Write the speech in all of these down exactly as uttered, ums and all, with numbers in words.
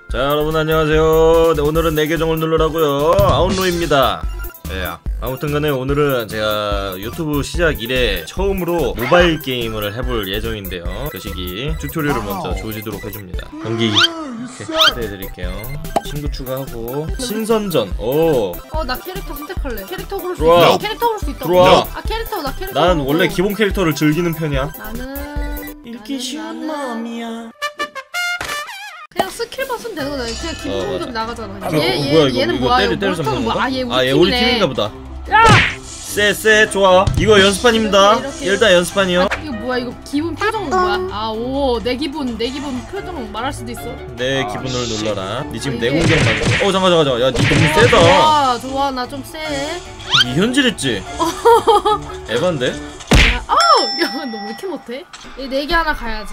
자, 여러분 안녕하세요. 네, 오늘은 내 계정을 누르라고요. 아웃로입니다. 네, 아무튼간에 오늘은 제가 유튜브 시작 이래 처음으로 모바일 게임을 해볼 예정인데요. 그 시기 튜토리얼을 먼저 조지도록 해줍니다. 경기 이렇게 초대해드릴게요. 친구 추가하고 신선전. 오. 어, 나 캐릭터 선택할래. 캐릭터 고를 수 들어와. 있어. 캐릭터 고를 수 있다. 들어와. 아, 캐릭터 나 캐릭터. 난 고르고. 원래 기본 캐릭터를 즐기는 편이야. 나는 읽기 나는, 쉬운 나는... 마음이야. 그냥 스킬만 쓰면 되는 거잖아. 그냥 기본 어, 공격 나가잖아. 아, 얘, 어, 얘, 뭐야 이거? 얘는 이거 뭐야? 때리 때려서 몬스터는 먹는 뭐야? 거야? 아, 얘 우리 아, 얘 우리 팀이네. 팀인가 보다. 야! 쎄쎄 좋아. 이거 연습판입니다. 이렇게, 이렇게. 일단 연습판이요. 아, 이거 뭐야? 이거 기분 표정은 뭐야? 아, 오, 내 기분, 내 기분 표정 말할 수도 있어. 내 기분을 눌러라. 니 지금 아, 내 이게- 공격 맞아. 어 잠깐 잠깐 잠깐. 야, 니 너무 세다. 좋아, 좋아, 나 좀 세. 니 현질했지? 에반데? 야, 아우, 야, 너 왜 이렇게 못해? 얘 네 개 하나 가야지.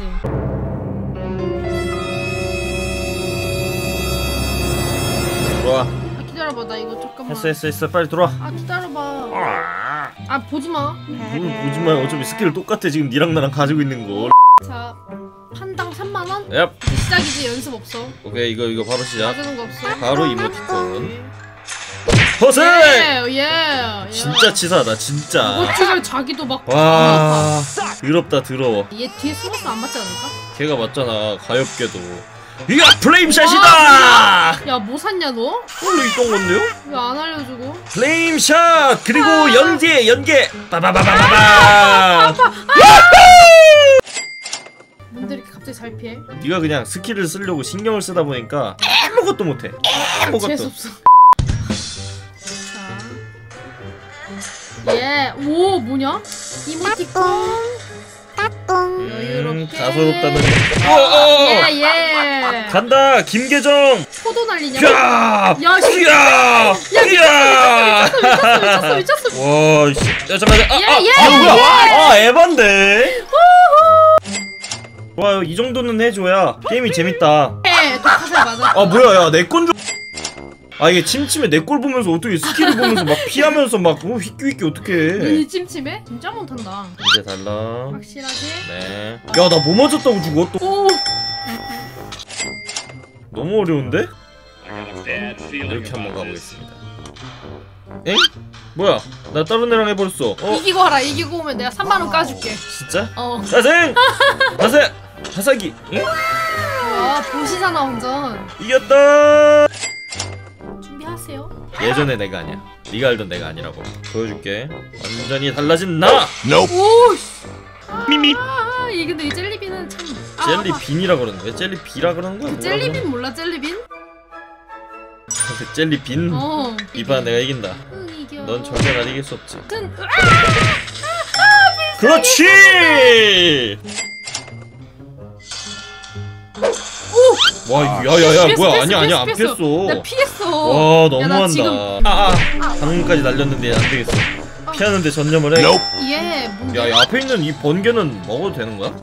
들어와. 아, 기다려봐, 나 이거 잠깐만. 했어 했어 했어. 빨리 들어와. 아, 기다려봐. 아, 아, 보지 마. 뭘 보지 마요. 어차피 스킬 똑같아. 지금 니랑 나랑 가지고 있는 거. 자, 판당 삼만 원? 얍. 시작이지. 연습 없어. 오케이 이거 이거 바로 시작. 맞는 거 없어. 바로 이모티콘. 허세! 예, 예. 진짜 치사하다 진짜. 이것들을 자기도 막. 와, 더럽다 더러워. 얘 뒤에 숨어서 안 맞지 않을까? 걔가 맞잖아 가엾게도. 이야 플레임샷이다! 야, 뭐 샀냐 너? 원래 있던 건데요? 왜 안 알려주고? 플레임샷! 그리고 연계 연계! 빠바바바바바! 뭔데 이렇게 갑자기 잘 피해? 네가 그냥 스킬을 쓰려고 신경을 쓰다 보니까 아무것도 못해. 아무것도. 재수없어. 자. 예. 오, 뭐냐? 이모티콘. 음, 여유롭게. 가소롭다는. 어어! 예, 예. 간다 김계정! 포도 날리냐? 야! 야, 씨. 야! 야! 미쳤어, 미쳤어, 미쳤어. 와, 씨. 야 잠깐. 아, 아, 예, 예, 아, 뭐야? 예. 아, 에반데. 와, 이 정도는 해줘야 게임이 재밌다. 예, 독화살 맞아. 아, 뭐야, 야, 내 건 줄. 아, 이게 침침해. 내 걸 보면서 어떻게 스킬을 보면서 막 피하면서 막 어, 휘끼휘끼 어떡해. 눈이 찜찜해? 진짜 못한다. 이제 달라. 확실하게. 네. 야, 나 뭐 맞았다고 죽어 또. 오. 너무 어려운데? 이렇게 한번 가보겠습니다. 엥? 뭐야? 나 다른 애랑 해버렸어. 어? 이기고 하라. 이기고 오면 내가 삼만 원 까줄게. 진짜? 어. 자생! 자생! 자사기! 응? 아, 보시잖아 완전. 이겼다! 준비하세요. 예전에 내가 아니야. 네가 알던 내가 아니라고. 보여줄게. 완전히 달라진 나! 오. 미미. 아, 이 근데 이 젤리빈은 참. 아, 젤리빈이라 그러는 거야? 젤리비라 그러는 거야? 그 젤리빈 몰라 젤리빈? 그 젤리빈? 어. 이봐 내가 이긴다. 응, 이겨. 넌 절대 날 이길 수 없지. 튼. 그렇지! 오! 와, 야야야, 피했어, 뭐야? 피했어, 아니야, 아니야, 안 피했어, 피했어. 나 피했어. 와, 야, 나 너무한다. 지금- 아, 아, 방금까지 날렸는데 안 되겠어. 피하는데 전념을 해. 얘 뭔데? 야, 야, 앞에 있는 이 번개는 먹어도 되는 거야?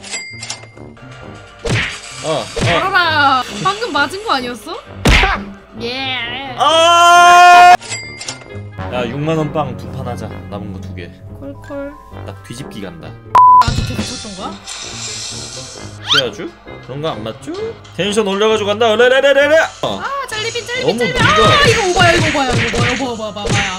아, 아, 알아라. 방금 맞은 거 아니었어? 예. 아! 야, 육만 원 빵 두 판 하자. 남은 거 두 개. 콜콜. 나 뒤집기 간다. 나한테 계속 쳤던 거야? 해야죠? 그런 거 안 맞죠? 텐션 올려가지고 간다. 레레레레레. 어. 아, 젤리빈 젤리빈 너무 젤리빈. 네가- 아, 이거 오바야 이거 오바야 이거 오바야 이거 오바야 오바야.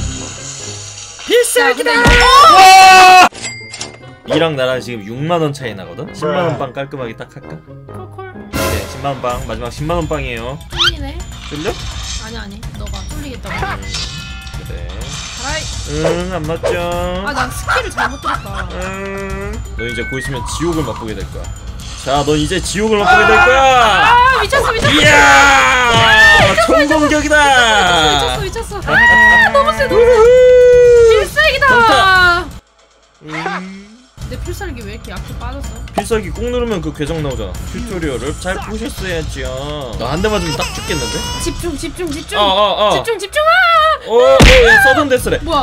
필살기다. 야, 근데 이랑 나랑 지금 육만 원 차이 나거든. 십만 원 빵 깔끔하게 딱 할까? 콜콜. 네, 십만 원 빵 마지막 십만 원 빵이에요. 뚫리네. 뚫려? 아니 아니. 너가 뚫리겠다고. 음, 그래. 가라이. 응, 안 맞죠? 아, 난 스킬을 잘못 들었다. 음, 너 이제 곧 있으면 지옥을 맛보게 될 거야. 자, 넌 이제 지옥을 맛보게 될 거야. 아, 미쳤어 미쳤어. 이야, 총공격이다. 미쳤어 미쳤어. 아, 너무 세 너무 세. 필살기다. 음, 내 필살기 왜 이렇게 약해 빠졌어? 필살기 꾹 누르면 그 계정 나오잖아. 튜토리얼을 잘 보셨어야지요. 너 한 대 맞으면 딱 죽겠는데? 집중 집중 집중. 어, 어, 어. 집중 집중. 아! 어, 어, 야, 서든 데스래. 뭐야?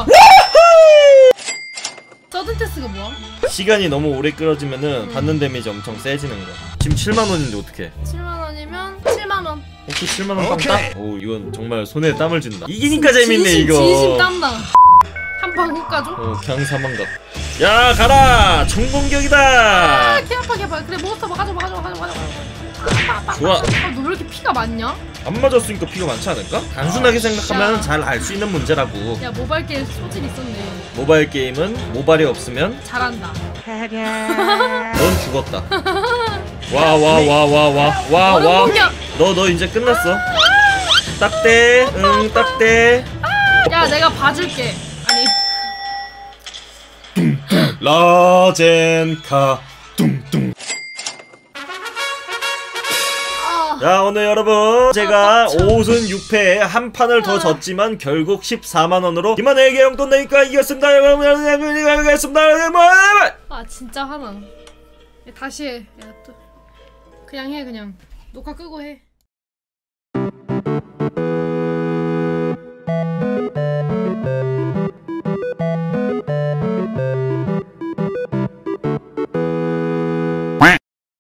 서든 테스가 뭐야? 시간이 너무 오래 끌어지면은 음. 받는 데미지 엄청 세지는 거야. 지금 칠만 원인데 어떡해? 칠만 원이면 칠만 원. 오케이, 칠만 원 빵 딱? 오, 이건 정말 손에 땀을 쥔다. 이기니까 재밌네. 진심, 이거. 진심 땀나. 한방 훅가줘? 어, 그냥 사망각. 야, 가라! 총공격이다! 아, 개 아파 개 아파. 그래 몬스터 뭐 가져 뭐 가져 가져 가져. 좋아. 아, 너 왜 이렇게 피가 많냐? 안 맞았으니까 피가 많지 않을까? 단순하게 생각하면 야. 잘 알 수 있는 문제라고. 야, 모바일 게임 소질 있었네. 모바일 게임은 모발이 없으면 잘한다. 넌 죽었다. 와 와 와 와 와 와 얼음 와. 공격. 너 너 이제 끝났어. 딱대. 응 딱대. 야, 내가 봐줄게. 아니, 라젠카 뚱뚱. 아, 자 오늘 여러분 제가 오승 육 패에 한 판을 더 졌지만 결국 십사만 원으로 김한혜에게 용돈 내니까 이겼습니다. 이겼습니다. 아 진짜 화나. 야, 다시 해. 야, 또 그냥 해 그냥. 녹화 끄고 해.